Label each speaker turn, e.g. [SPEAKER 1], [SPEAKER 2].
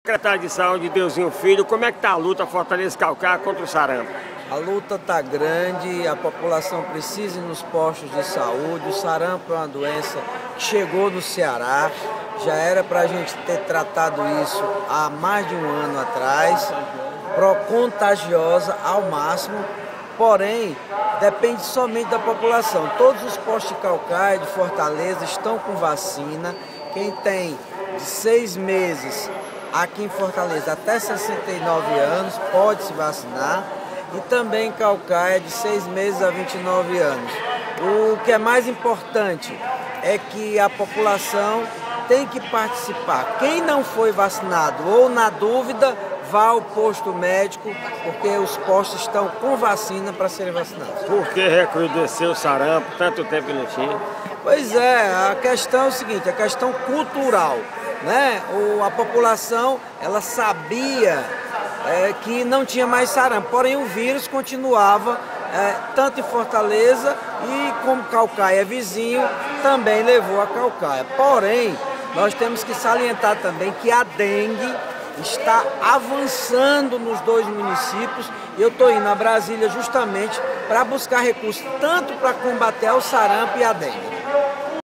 [SPEAKER 1] Secretário de Saúde, Deusinho Filho, como é que está a luta Fortaleza Calcaia contra o sarampo?
[SPEAKER 2] A luta está grande, a população precisa ir nos postos de saúde. O sarampo é uma doença que chegou no Ceará, já era para a gente ter tratado isso há mais de um ano atrás, contagiosa ao máximo, porém depende somente da população. Todos os postos de Calcaia, de Fortaleza, estão com vacina. Quem tem de 6 meses aqui em Fortaleza até 69 anos pode se vacinar, e também em Calcaia de 6 meses a 29 anos. O que é mais importante é que a população tem que participar. Quem não foi vacinado ou na dúvida, vá ao posto médico, porque os postos estão com vacina para serem vacinados.
[SPEAKER 1] Por que recrudesceu o sarampo tanto tempo que não tinha?
[SPEAKER 2] Pois é, a questão é o seguinte, a questão cultural, né? A população, ela sabia que não tinha mais sarampo, porém o vírus continuava tanto em Fortaleza, e como Calcaia é vizinho, também levou a Calcaia. Porém, nós temos que salientar também que a dengue está avançando nos dois municípios, e eu estou indo a Brasília justamente para buscar recursos tanto para combater o sarampo e a dengue.